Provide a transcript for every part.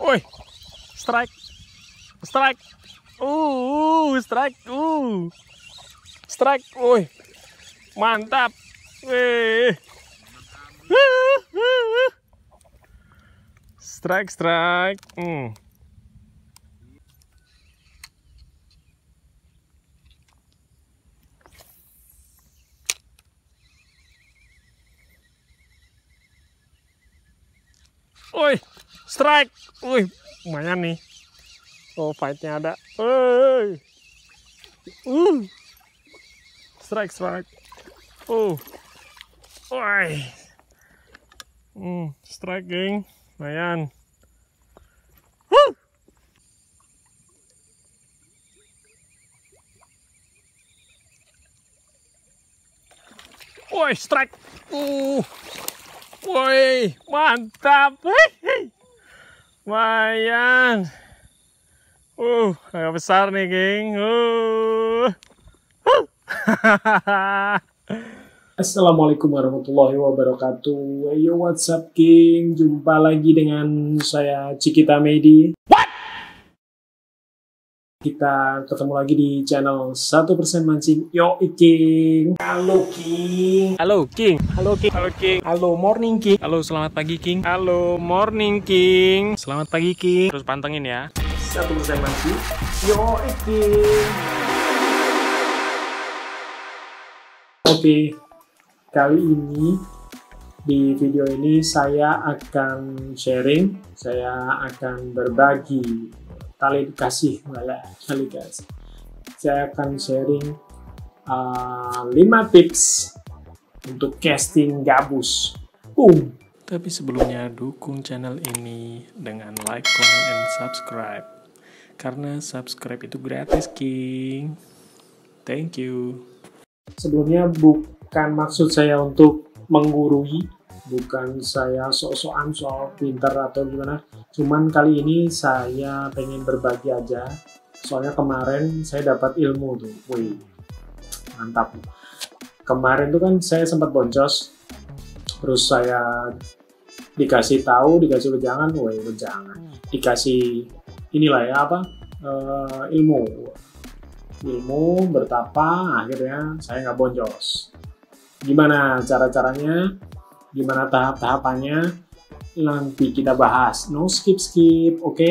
Woi, strike, strike, strike, strike, woi, mantap, wih, strike, strike, Woi, strike, wih, lumayan nih. Oh, fightnya ada. Strike, strike. Woi, strike, geng, lumayan. Woi, strike. Woi, mantap. Lumayan. Agak besar nih, geng. Assalamualaikum warahmatullahi wabarakatuh. Yo, what's up, King? Jumpa lagi dengan saya Cikita Medi. Kita ketemu lagi di channel 1% Mancing. Yo, King. Halo, King. Halo, King. Halo, King. Halo, King. Halo, morning, King. Halo, selamat pagi, King. Halo, morning, King. Selamat pagi, King. Terus pantengin ya. 1% Mancing. Yo, King. Oke, kali ini di video ini saya akan sharing, saya akan berbagi tali kasih, saya akan sharing 5 tips untuk casting gabus. Tapi sebelumnya dukung channel ini dengan like, comment, and subscribe. Karena subscribe itu gratis, King. Thank you. Sebelumnya bukan maksud saya untuk menggurui, bukan saya sok-sokan soal pinter atau gimana. Cuman kali ini saya pengen berbagi aja. Soalnya kemarin saya dapat ilmu tuh. Wih, mantap. Kemarin tuh kan saya sempat boncos. Terus saya dikasih tahu, dikasih wejangan. Dikasih inilah ya apa, ilmu bertapa, akhirnya saya nggak boncos. Gimana cara-caranya, gimana tahap-tahapannya, nanti kita bahas. No skip, oke?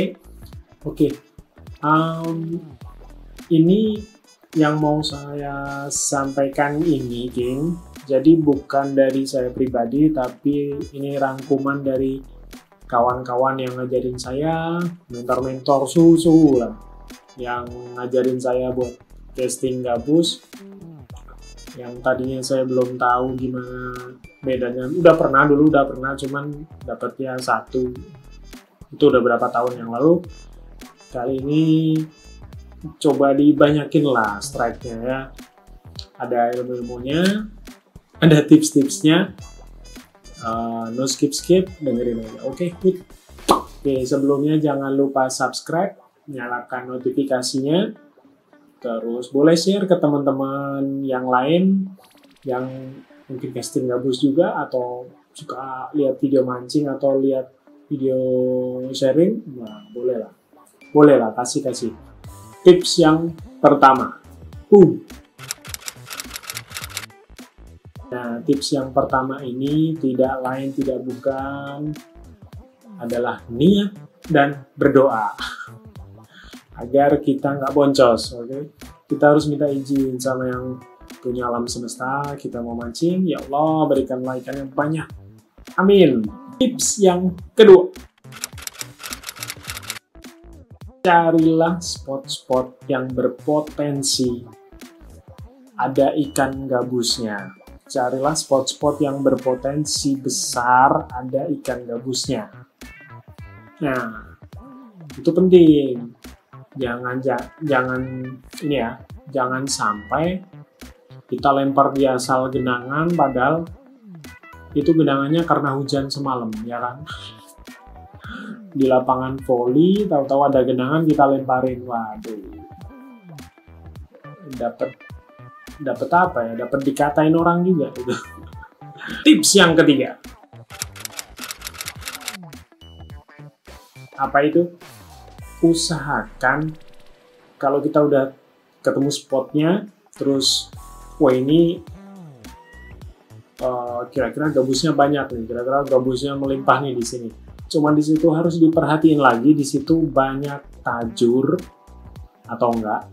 Ini yang mau saya sampaikan ini, King. Jadi bukan dari saya pribadi, tapi ini rangkuman dari kawan-kawan yang ngajarin saya, mentor-mentor susu lah, yang ngajarin saya buat casting gabus. Yang tadinya saya belum tahu gimana bedanya. Udah pernah, cuman dapatnya satu. Itu udah berapa tahun yang lalu. Kali ini coba dibanyakin lah strike-nya ya. Ada ilmu-ilmunya, ada tips-tipsnya. No skip, dengerin aja. Oke, sebelumnya jangan lupa subscribe, nyalakan notifikasinya. Terus boleh share ke teman-teman yang lain yang mungkin casting gabus juga, atau suka lihat video mancing atau lihat video sharing. Nah, boleh lah kasih tips yang pertama. Nah, tips yang pertama ini tidak lain tidak bukan adalah niat dan berdoa agar kita nggak boncos. Oke? Kita harus minta izin sama yang punya alam semesta. Kita mau mancing, ya Allah berikanlah ikan yang banyak, amin. Tips yang kedua, carilah spot-spot yang berpotensi ada ikan gabusnya. Carilah spot-spot yang berpotensi besar ada ikan gabusnya. Nah, itu penting. Jangan sampai kita lempar di asal genangan, padahal itu genangannya karena hujan semalam, ya kan? Di lapangan voli, tahu-tahu ada genangan kita lemparin, waduh. Dapat apa ya? Dapat dikatain orang juga gitu. Tips yang ketiga, Apa itu? Usahakan kalau kita udah ketemu spotnya, terus wah ini kira-kira gabusnya banyak nih, kira-kira gabusnya melimpah nih di sini. Cuman di situ harus diperhatiin lagi, di situ banyak tajur atau enggak.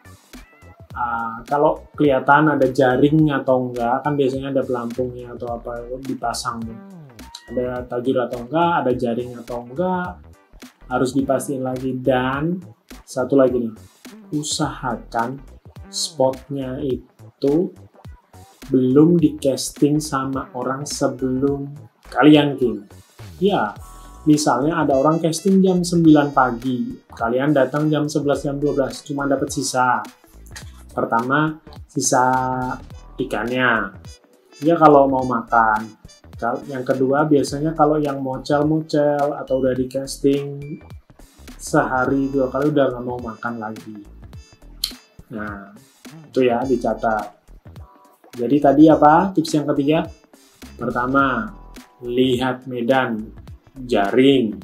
Kalau kelihatan ada jaring atau enggak, kan biasanya ada pelampungnya atau apa dipasang nih. Ada tajur atau enggak, ada jaring atau enggak, harus dipastiin lagi. Dan satu lagi nih, usahakan spotnya itu belum di casting sama orang sebelum kalian game. Ya, misalnya ada orang casting jam 9 pagi, kalian datang jam 11, jam 12, cuma dapat sisa. Pertama, sisa ikannya. Ya kalau mau makan. Yang kedua, biasanya kalau yang mocel-mocel atau udah di casting sehari 2 kali udah nggak mau makan lagi. Nah, itu ya dicatat. Jadi tadi apa tips yang ketiga? Pertama, lihat medan, jaring,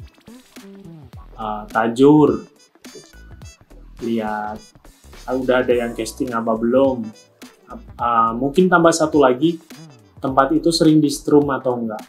tajur, lihat udah ada yang casting apa belum. Mungkin tambah satu lagi, tempat itu sering di strum atau enggak.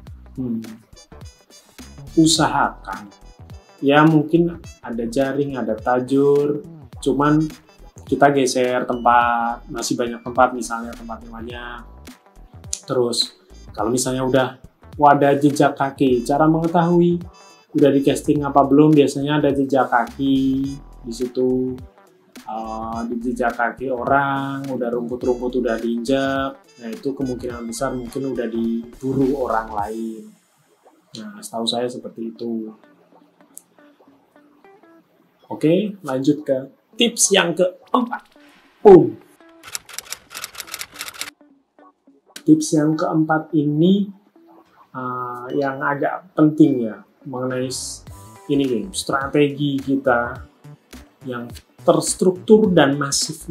Usahakan. Ya mungkin ada jaring, ada tajur, cuman kita geser tempat, masih banyak tempat, misalnya tempatnya banyak. Terus kalau misalnya udah ada jejak kaki, cara mengetahui udah di casting apa belum, biasanya ada jejak kaki di situ. Di jejak kaki orang, udah rumput-rumput udah diinjak, nah itu kemungkinan besar mungkin udah diburu orang lain. Nah, setahu saya seperti itu. Oke, lanjut ke tips yang keempat. Tips yang keempat ini yang agak penting ya, mengenai ini game, strategi kita yang terstruktur dan masif.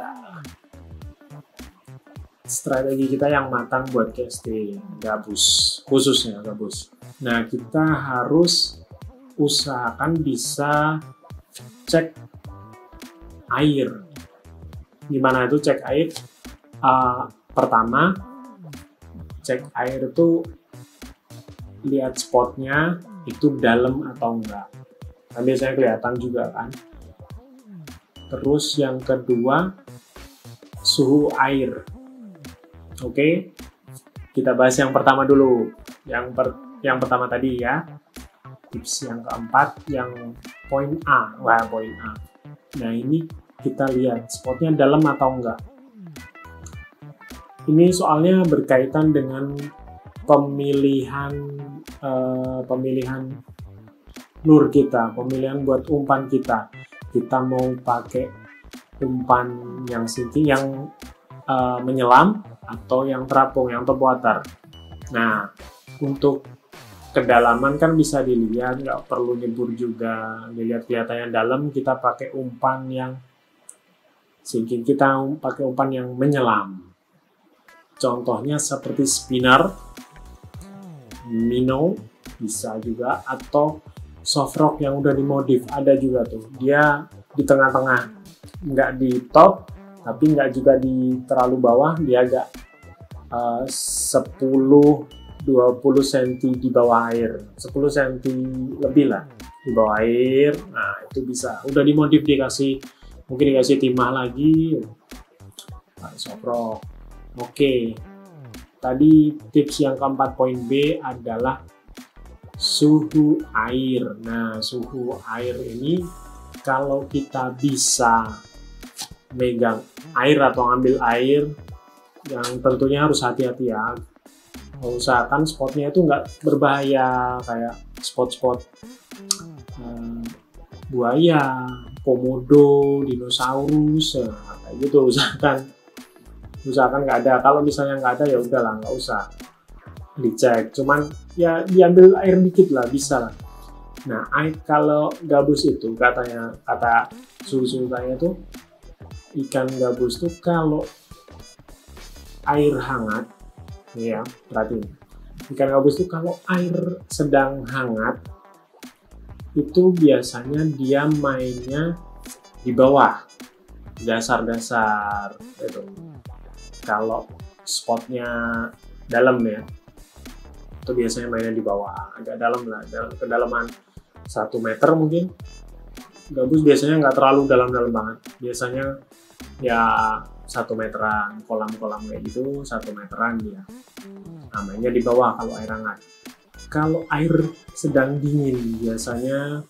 Strategi kita yang matang buat casting gabus, khususnya gabus. Nah, kita harus usahakan bisa cek air. Gimana itu cek air? Pertama, cek air itu lihat spotnya itu dalam atau enggak. Nah, biasanya kelihatan juga kan. Terus yang kedua, suhu air. Oke, kita bahas yang pertama dulu. Yang pertama tadi ya. Tips yang keempat, yang poin A. Poin A. Nah, ini kita lihat spotnya dalam atau enggak. Ini soalnya berkaitan dengan pemilihan lure kita, pemilihan buat umpan kita. Kita mau pakai umpan yang sinking, yang menyelam, atau yang terapung, yang top water. Nah, untuk kedalaman kan bisa dilihat, nggak perlu nyebur juga, dilihat kelihatannya dalam, kita pakai umpan yang sinking, kita pakai umpan yang menyelam. Contohnya seperti spinner, minnow, bisa juga, atau soft rock yang udah dimodif, ada juga tuh. Dia di tengah-tengah, nggak di top, tapi nggak juga di terlalu bawah, dia agak 10-20 cm di bawah air, 10 cm lebih lah di bawah air. Nah, itu bisa, udah dimodif, mungkin dikasih timah lagi, soft rock. Oke, tadi tips yang keempat, poin B adalah suhu air. Nah, suhu air ini kalau kita bisa megang air atau ngambil air, yang tentunya harus hati-hati ya. Usahakan spotnya itu nggak berbahaya, kayak spot-spot buaya, komodo, dinosaurus, kayak gitu. Usahakan nggak ada. Kalau misalnya nggak ada, ya udahlah, nggak usah dicek, cuman ya diambil air dikit lah, bisa lah. Nah, kalau gabus itu kata suhu-suhunya tuh, ikan gabus tuh kalau air hangat, ya perhatiin, ikan gabus tuh kalau air sedang hangat itu biasanya dia mainnya di bawah, dasar-dasar itu. Kalau spotnya dalam ya, itu biasanya mainnya di bawah, agak dalam lah, kedalaman 1 meter mungkin. Gabus biasanya nggak terlalu dalam-dalam banget, biasanya ya 1 meteran, kolam-kolam kayak gitu 1 meteran dia. Nah, mainnya di bawah kalau air hangat. Kalau air sedang dingin, biasanya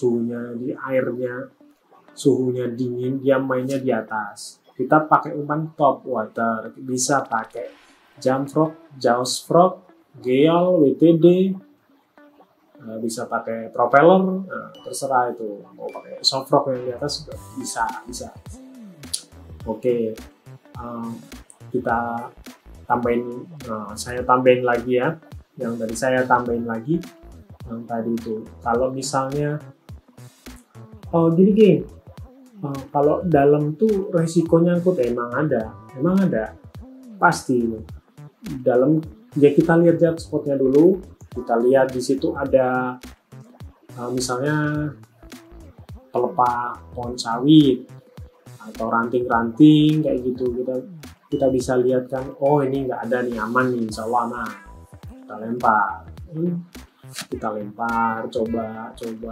suhunya dingin, dia mainnya di atas. Kita pakai umpan top water, bisa pakai jump frog, jaws frog, geol, WTD, bisa pakai propeller, terserah itu. Mau pakai soft frog yang di atas juga bisa. Oke, kita tambahin, saya tambahin lagi ya. Yang tadi saya tambahin lagi, yang tadi itu. Kalau misalnya, gini geng, kalau dalam tuh resiko nyangkut emang ada, pasti. Dalam ya kita lihat spotnya dulu, kita lihat di situ ada misalnya pelepah pohon sawit atau ranting-ranting kayak gitu, kita bisa lihat kan, oh ini nggak ada nih, aman nih, insya Allah aman. Kita lempar, coba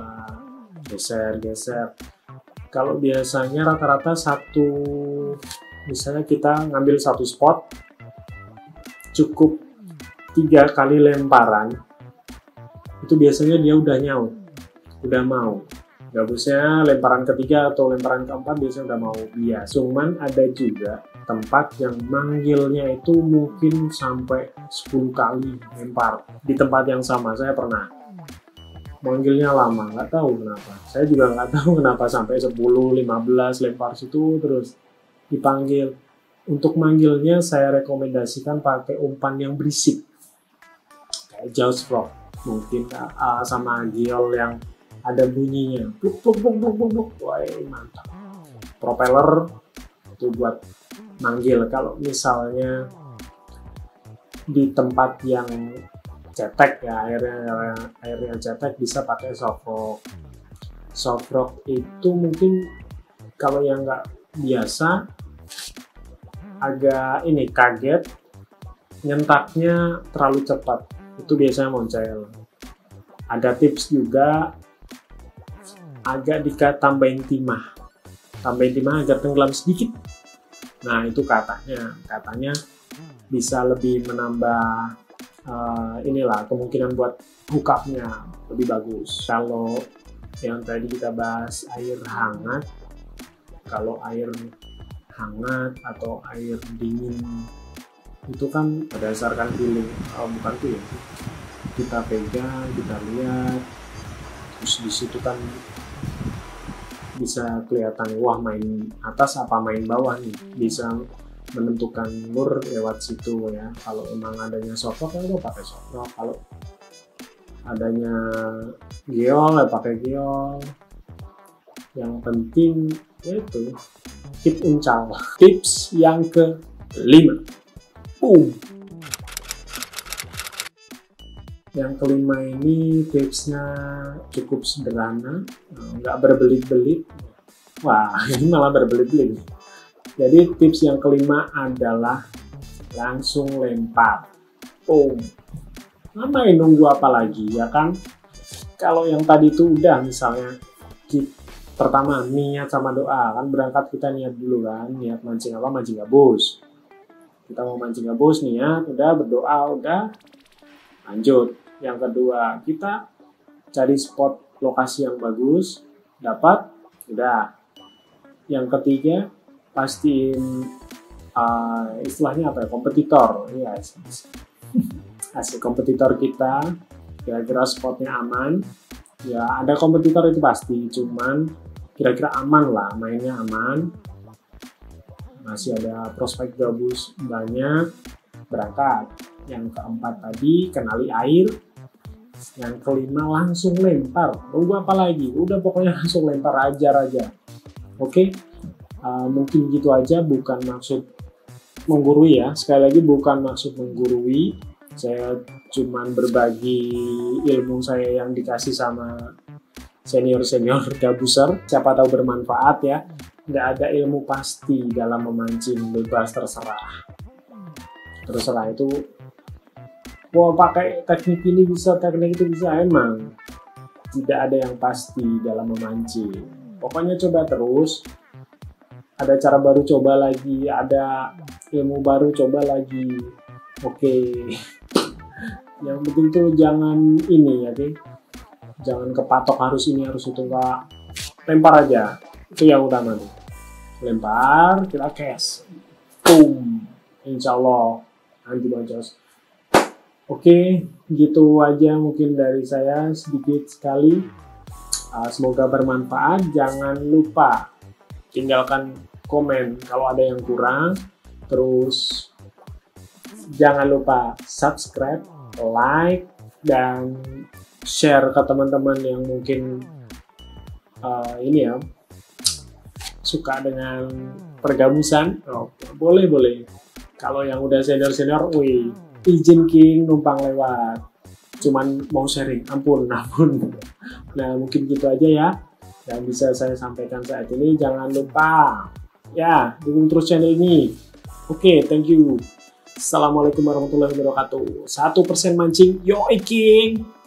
geser. Kalau biasanya rata-rata misalnya kita ngambil satu spot, cukup 3 kali lemparan, itu biasanya dia udah nyaut, udah mau. Gabusnya lemparan ketiga atau lemparan keempat biasanya udah mau dia. Cuman ada juga tempat yang manggilnya itu mungkin sampai 10 kali lempar di tempat yang sama. Saya pernah manggilnya lama, nggak tahu kenapa. Saya juga nggak tahu kenapa sampai 10-15 lempar situ terus dipanggil. Untuk manggilnya saya rekomendasikan pakai umpan yang berisik, kayak jaws frog mungkin, sama geol yang ada bunyinya, pluk. Wah, mantap. Propeller itu buat manggil. Kalau misalnya di tempat yang cetek ya, airnya cetek, bisa pakai soft rock. Soft rock itu mungkin kalau yang nggak biasa agak kaget, nyentaknya terlalu cepat, itu biasanya moncel. Ada tips juga, agak tambahin timah agar tenggelam sedikit. Nah itu katanya bisa lebih menambah kemungkinan buat hook up-nya lebih bagus. Kalau yang tadi kita bahas air hangat, kalau air hangat atau air dingin itu kan berdasarkan feeling, bukan feeling, kita pegang, kita lihat, terus di situ kan bisa kelihatan, wah main atas apa main bawah nih, bisa menentukan lure lewat situ ya. Kalau emang adanya soft rock, ya pakai soft rock. Kalau adanya geol, ya pakai geol. Yang penting itu keep uncal. Tips yang ke-5, yang ke-5 ini tipsnya cukup sederhana, nggak berbelit-belit. Wah, ini malah berbelit-belit. Jadi tips yang ke-5 adalah langsung lempar. Ngapain nunggu apa lagi ya kan? Kalau yang tadi itu udah, misalnya pertama niat sama doa, kan berangkat kita niat dulu kan, niat mancing gabus. Kita mau mancing gabus, niat, udah berdoa, udah lanjut. Yang kedua, kita cari spot lokasi yang bagus, dapat, udah. Yang ketiga, pastiin istilahnya apa ya, kompetitor ya, asik kompetitor kita, kira-kira spotnya aman ya. Ada kompetitor itu pasti, cuman kira-kira aman lah, mainnya aman, masih ada prospek gabus banyak, berangkat. Yang keempat tadi kenali air, yang kelima langsung lempar. Nunggu apa lagi, udah pokoknya langsung lempar, aja. Oke. Mungkin gitu aja, bukan maksud menggurui ya, sekali lagi bukan maksud menggurui, saya cuman berbagi ilmu saya yang dikasih sama senior gabuser, siapa tahu bermanfaat ya. Nggak ada ilmu pasti dalam memancing, bebas terserah itu. Wah, pakai teknik ini bisa, teknik itu bisa, emang tidak ada yang pasti dalam memancing. Pokoknya coba terus, ada cara baru coba lagi, ada ilmu baru coba lagi. Oke. Yang penting tuh jangan ini ya, jangan kepatok harus ini harus itu, enggak. Lempar aja, itu yang utama tuh. Lempar, kita cast, boom, insya Allah nanti boncos. Oke, gitu aja mungkin dari saya, sedikit sekali. Semoga bermanfaat. Jangan lupa tinggalkan komen kalau ada yang kurang. Terus jangan lupa subscribe, like, dan share ke teman-teman yang mungkin ini ya, suka dengan pergabusan. Oke, boleh. Kalau yang udah senior, wih, izin King numpang lewat. Cuman mau sharing, ampun. Nah, mungkin gitu aja ya yang bisa saya sampaikan saat ini. Jangan lupa ya, dukung terus channel ini. Oke, thank you. Assalamualaikum warahmatullahi wabarakatuh. 1% mancing, yoi King.